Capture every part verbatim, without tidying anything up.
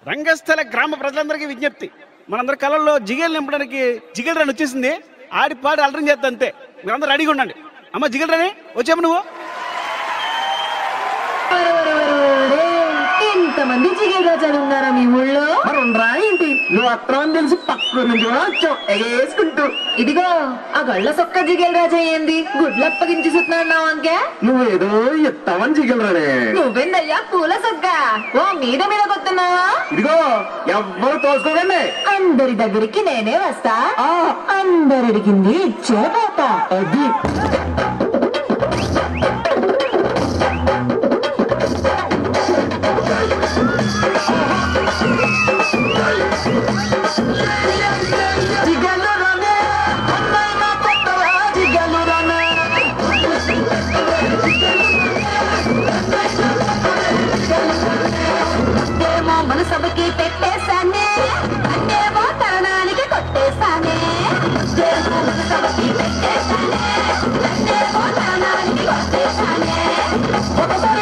రంగస్థల గ్రామ ప్రజలందరికీ విజ్ఞప్తి, మనందరి కళల్లో జిగేలు నింపడానికి జిగేల్ రాని వచ్చేసింది. ఆడి పాడి అలరం చేస్తా అంతే. మీరందరూ రెడీగా ఉండండి. అమ్మ జిగేల్ రాని వచ్చాము. నువ్వు ఎంతమంది జిగేల్ రాజాలు ఉన్నారా మీ ఊళ్ళో? రా ఏంటి నువ్వు అత్రం తెలిసి పక్క నుంచి వచ్చావు ఎగేసుకుంటూ. ఇదిగో ఆ గళ్ళ సొక్క జిగేల్ రాజా ఏంది గుడ్లప్పగించి సుతున్నావు అంకే? నువ్వేదో ఎత్తావని జిగలరానే. నువ్వేందయ్యా పూల సొక్క ఓ మీద మీద కొత్తున్నావా? ఇదిగో ఎవ్వరు తోసుకోకండి, అందరి దగ్గరికి నేనే వస్తా, అందరు అడిగింది ఇచ్చే పోతా. అది మనసభకి పెట్టేశానే, అన్నేమో తరణానికి కొట్టేశానే. మనసభకి పెట్టేశానే, అన్నేమో తరణానికి కొట్టేశానే. ఒకసారి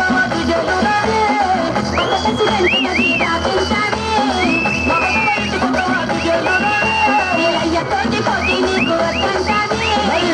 అయ్యతోటి పోటీ నీకు వద్దంటానే.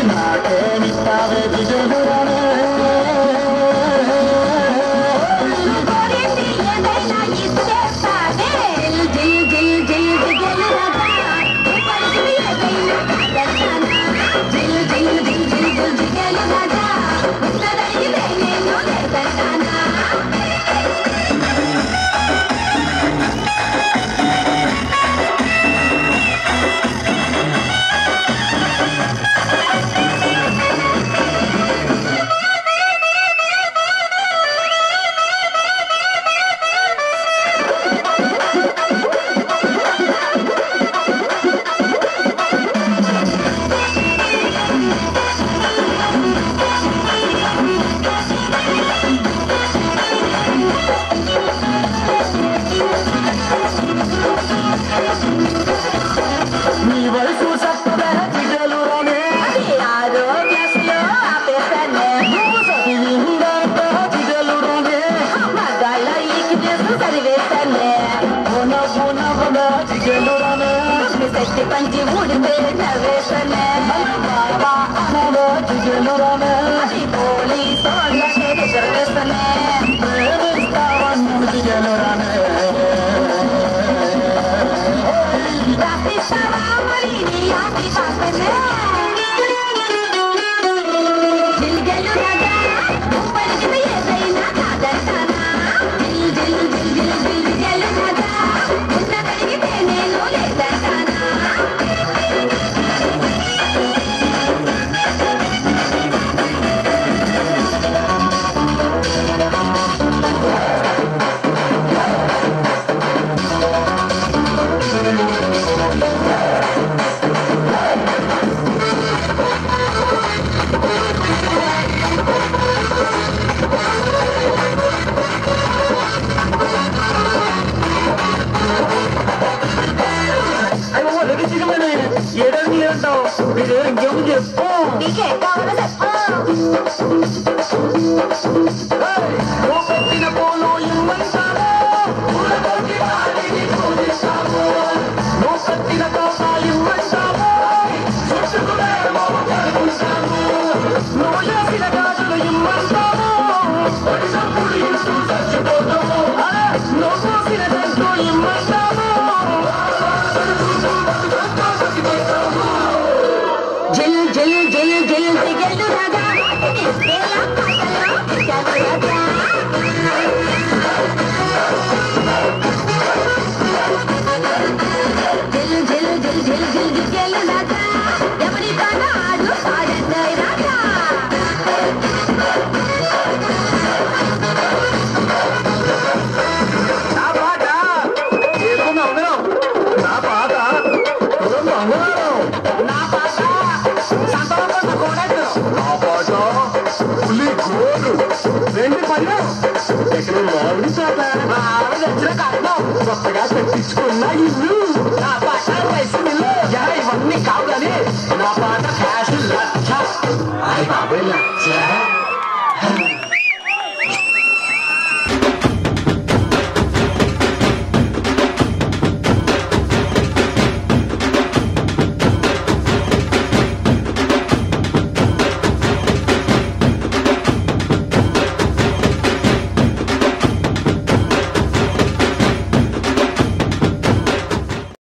పంచి ఊడితే నవేసనే పోలీసు వాళ్ళకేసనే మరి నీ ఆటి పాపనే జిల్గలు రాగా పడికి ఏదైనా కాదంటానా. జిల్ జిల్ జిల్ జిల్ జిల్ జిల్ రాగా ఉన్న కడిగితే నేను లేదంటానా. ఏడాది లేదంటావు, మీరు ఇంకేమో చెప్పు. నీకేం కావాలో చెప్పు. నువ్వు పెట్టిన పూలు ఇమ్మంటావు, నువ్వు పెట్టిన కోపాలు ఇమ్మంటావు, నువ్వు చేసిన గాజులు ఇమ్మంటావు, నువ్వు చూసిన దంటు ఇమ్మంటావు. జిల్ జిల్ జిల్ జిల్ జిగలు రాగా నిస్కేలా పాటలో జిగలు రాగా. జిల్ జిల్ జిల్ జిల్ జిల్ జిగలు రాగా ఎవరి పాట ఆడు పాడండి రాగా. నా పాట ఏమన్నా అందరం, నా పాట అందరం, నా పాట సంతోషం కూడా, నా పాట పులి గోరు రెండు పళ్ళు ఎక్కడ మామిడి చేత ఆవిడ వచ్చిన కారణం కొత్తగా కట్టించుకున్న ఇల్లు.